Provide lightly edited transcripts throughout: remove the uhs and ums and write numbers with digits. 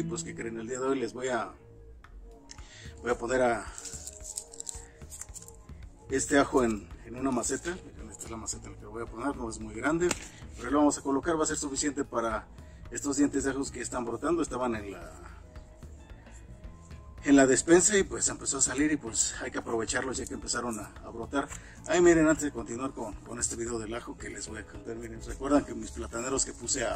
pues que creen, el día de hoy les voy a poner a este ajo en una maceta. Miren, esta es la maceta en la que lo voy a poner, no es muy grande, pero lo vamos a colocar, va a ser suficiente para estos dientes de ajos que están brotando. Estaban en la despensa y pues empezó a salir y pues hay que aprovecharlos ya que empezaron a brotar. Ahí miren, antes de continuar con este video del ajo que les voy a contar, miren, recuerdan que mis plataneros que puse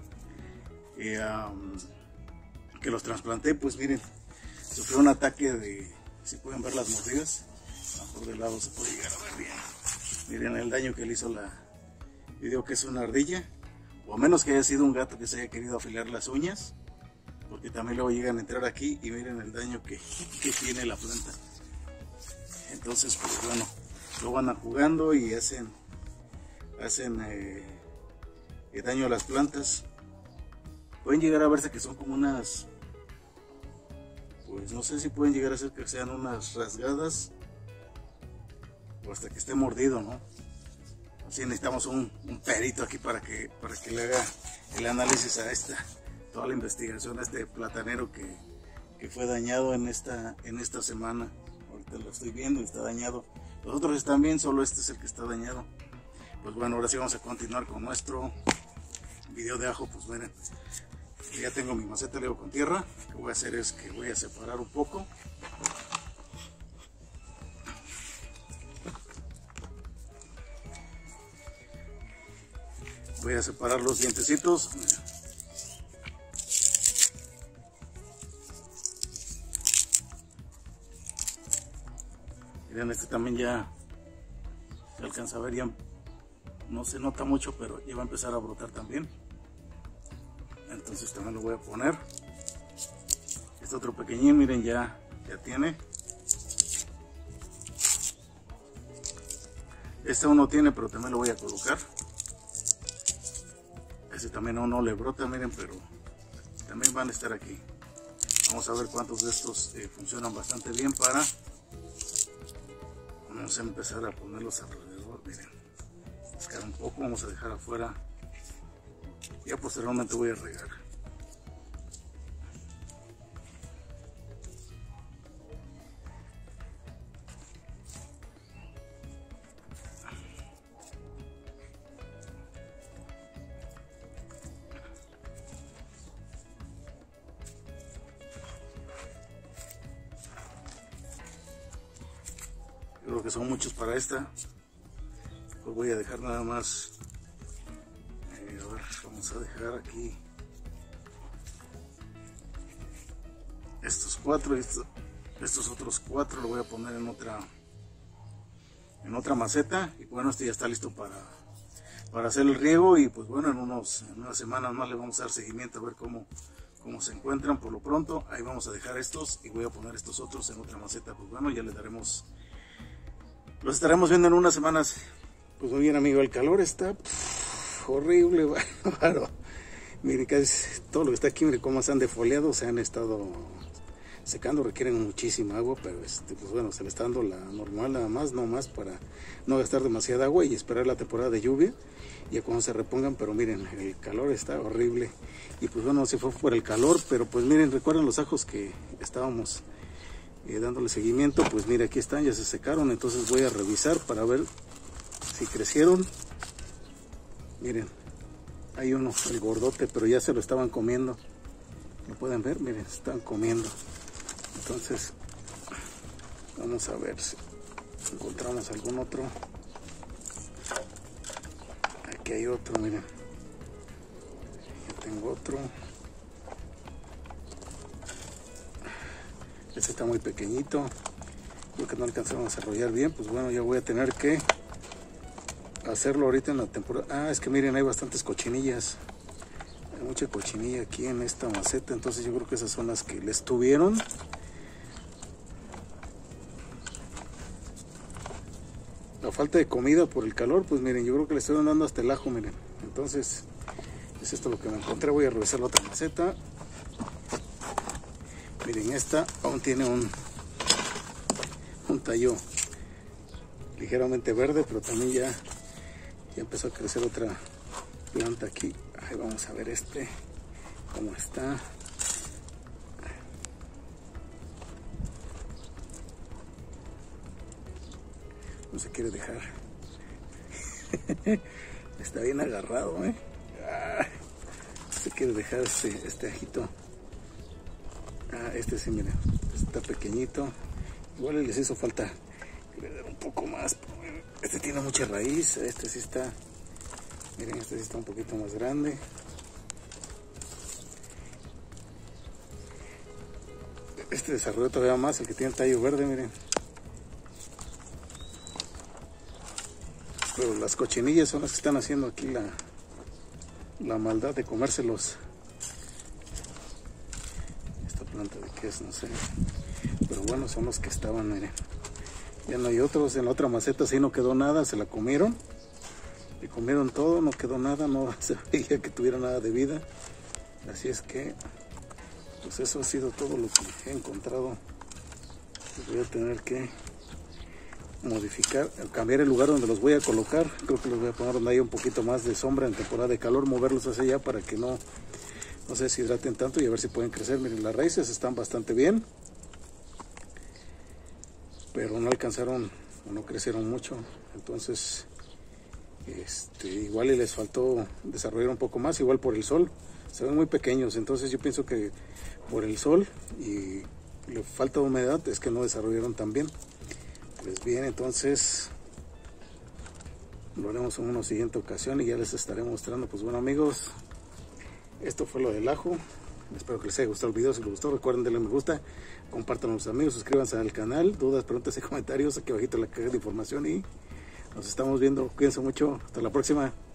que los trasplanté, pues miren, sufrió un ataque de, si pueden ver las mordidas, por del lado se puede llegar a ver bien. Miren el daño que le hizo yo digo que es una ardilla, o a menos que haya sido un gato que se haya querido afilar las uñas, porque también luego llegan a entrar aquí y miren el daño que tiene la planta. Entonces pues bueno, lo van jugando y hacen daño a las plantas. Pueden llegar a verse que son como unas, pues no sé si pueden llegar a ser que sean unas rasgadas o hasta que esté mordido, ¿no? Así necesitamos un perito aquí para que le haga el análisis a toda la investigación a este platanero que fue dañado en esta semana. Ahorita lo estoy viendo y está dañado. Los otros están bien, solo este es el que está dañado. Pues bueno, ahora sí vamos a continuar con nuestro video de ajo. Pues miren, ya tengo mi maceta luego con tierra. Lo que voy a hacer es que voy a separar un poco. Voy a separar los dientecitos. Miren, este también ya se alcanza a ver, ya no se nota mucho, pero ya va a empezar a brotar también. Entonces también lo voy a poner. Este otro pequeñín, miren, ya tiene. Este aún no tiene, pero también lo voy a colocar. Este también no le brota, miren, pero también van a estar aquí. Vamos a ver cuántos de estos funcionan bastante bien para... Vamos a empezar a ponerlos alrededor, miren. Buscar un poco, vamos a dejar afuera. Ya posteriormente voy a regar. Creo que son muchos para esta. Pues voy a dejar nada más. A ver, vamos a dejar aquí estos 4 y estos otros 4 lo voy a poner en otra maceta. Y bueno, este ya está listo para hacer el riego. Y pues bueno, en unas semanas más le vamos a dar seguimiento a ver cómo se encuentran. Por lo pronto ahí vamos a dejar estos y voy a poner estos otros en otra maceta. Pues bueno, ya les daremos. Los estaremos viendo en unas semanas. Pues muy bien, amigo, el calor está horrible, bárbaro. Mire, casi todo lo que está aquí, mire cómo se han defoliado, se han estado secando, requieren muchísima agua, pero pues bueno, se le está dando la normal nada más, no más, para no gastar demasiada agua y esperar la temporada de lluvia, ya cuando se repongan. Pero miren, el calor está horrible. Y pues bueno, si fue por el calor, pero pues miren, recuerden los ajos que estábamos dándole seguimiento. Pues mire, aquí están, ya se secaron. Entonces voy a revisar para ver si crecieron. Miren, hay uno, el gordote, pero ya se lo estaban comiendo. Lo pueden ver, miren, están comiendo. Entonces vamos a ver si encontramos algún otro. Aquí hay otro, miren, ya tengo otro. Este está muy pequeñito, creo que no alcanzaron a desarrollar bien. Pues bueno, ya voy a tener que hacerlo ahorita en la temporada. Es que miren, hay bastantes cochinillas, hay mucha cochinilla aquí en esta maceta. Entonces yo creo que esas son las que les tuvieron. La falta de comida por el calor, pues miren, yo creo que le estuvieron dando hasta el ajo, miren. Entonces es esto lo que me encontré. Voy a revisar la otra maceta. Miren, esta aún tiene un tallo ligeramente verde, pero también ya empezó a crecer otra planta aquí. Ahí vamos a ver cómo está. No se quiere dejar. Está bien agarrado, no se quiere dejar este ajito. Este sí, miren, está pequeñito. Igual les hizo falta que le den un poco más. Este tiene mucha raíz. Este sí está, miren, este sí está un poquito más grande. Este desarrolló todavía más, el que tiene el tallo verde, miren. Pero las cochinillas son las que están haciendo aquí la maldad de comérselos. Esta planta de qué es, no sé. Pero bueno, son los que estaban, miren. Ya no hay otros. En la otra maceta sí no quedó nada, se la comieron. Le comieron todo, no quedó nada, no se veía que tuviera nada de vida. Así es que, pues eso ha sido todo lo que he encontrado. Voy a tener que modificar, cambiar el lugar donde los voy a colocar. Creo que los voy a poner donde haya un poquito más de sombra en temporada de calor, moverlos hacia allá para que no se deshidraten tanto y a ver si pueden crecer. Miren, las raíces están bastante bien, pero no alcanzaron o no crecieron mucho. Entonces igual y les faltó desarrollar un poco más, igual por el sol. Se ven muy pequeños, entonces yo pienso que por el sol y la falta de humedad es que no desarrollaron tan bien. Pues bien, entonces lo haremos en una siguiente ocasión y ya les estaré mostrando. Pues bueno, amigos, esto fue lo del ajo. Espero que les haya gustado el video. Si les gustó, recuerden darle me gusta, compartan con sus amigos, suscríbanse al canal. Dudas, preguntas y comentarios aquí abajito en la caja de información y nos estamos viendo. Cuídense mucho, hasta la próxima.